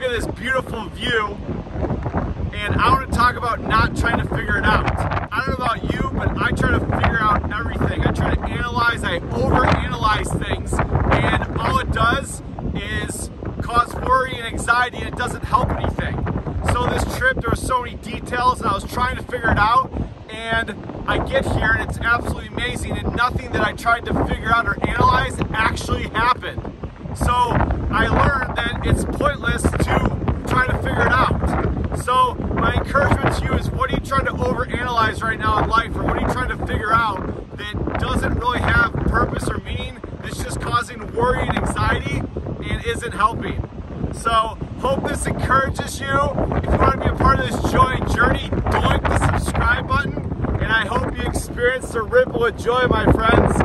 at this beautiful view, and I want to talk about not trying to figure it out. I don't know about you, but I try to figure out everything. I try to analyze, I overanalyze things, and all it does is cause worry and anxiety, and it doesn't help anything. So this trip, there were so many details, and I was trying to figure it out, and I get here, and it's absolutely amazing, and nothing that I tried to figure out or analyze actually happened. So I learned that it's pointless to try to figure it out. So my encouragement to you is, what are you trying to overanalyze right now in life, or what are you trying to figure out that doesn't really have purpose or meaning, that's just causing worry and anxiety and isn't helping? So hope this encourages you. If you want to be a part of this joy journey, doink the subscribe button, and I hope you experience the ripple of joy, my friends.